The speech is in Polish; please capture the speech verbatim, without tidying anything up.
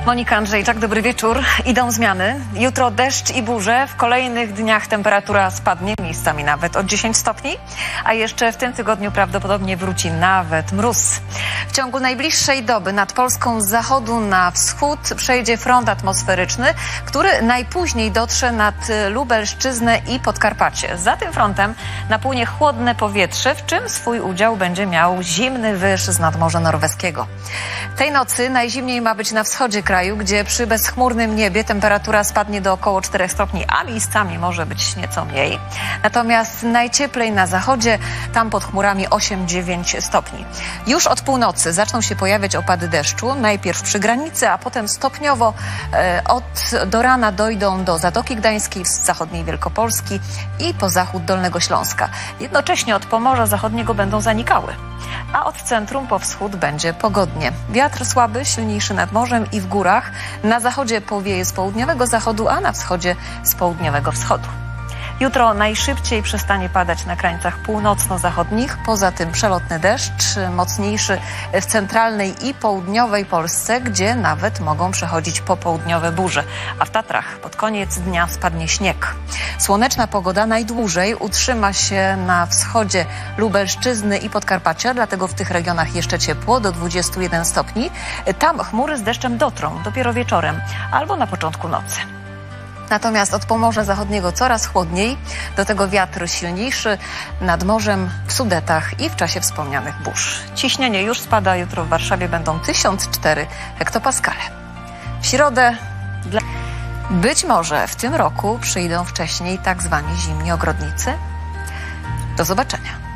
Monika Andrzejczak, dobry wieczór. Idą zmiany. Jutro deszcz i burze. W kolejnych dniach temperatura spadnie, miejscami nawet o dziesięć stopni. A jeszcze w tym tygodniu prawdopodobnie wróci nawet mróz. W ciągu najbliższej doby nad Polską z zachodu na wschód przejdzie front atmosferyczny, który najpóźniej dotrze nad Lubelszczyznę i Podkarpacie. Za tym frontem napłynie chłodne powietrze, w czym swój udział będzie miał zimny wyż z nadmorza norweskiego. Tej nocy najzimniej ma być na wschodzie kraju, gdzie przy bezchmurnym niebie temperatura spadnie do około czterech stopni, a miejscami może być nieco mniej. Natomiast najcieplej na zachodzie, tam pod chmurami osiem dziewięć stopni. Już od północy zaczną się pojawiać opady deszczu, najpierw przy granicy, a potem stopniowo e, od do rana dojdą do Zatoki Gdańskiej, z zachodniej Wielkopolski i po zachód Dolnego Śląska. Jednocześnie od Pomorza Zachodniego będą zanikały, a od centrum po wschód będzie pogodnie. Wiatr słaby, silniejszy nad morzem i w górach. Na zachodzie powieje z południowego zachodu, a na wschodzie z południowego wschodu. Jutro najszybciej przestanie padać na krańcach północno-zachodnich. Poza tym przelotny deszcz, mocniejszy w centralnej i południowej Polsce, gdzie nawet mogą przechodzić popołudniowe burze. A w Tatrach pod koniec dnia spadnie śnieg. Słoneczna pogoda najdłużej utrzyma się na wschodzie Lubelszczyzny i Podkarpacia, dlatego w tych regionach jeszcze ciepło, do dwudziestu jeden stopni. Tam chmury z deszczem dotrą dopiero wieczorem albo na początku nocy. Natomiast od Pomorza Zachodniego coraz chłodniej, do tego wiatr silniejszy nad morzem, w Sudetach i w czasie wspomnianych burz. Ciśnienie już spada, jutro w Warszawie będą tysiąc cztery hektopaskale. W środę dla... być może w tym roku przyjdą wcześniej tak zwani zimni ogrodnicy. Do zobaczenia.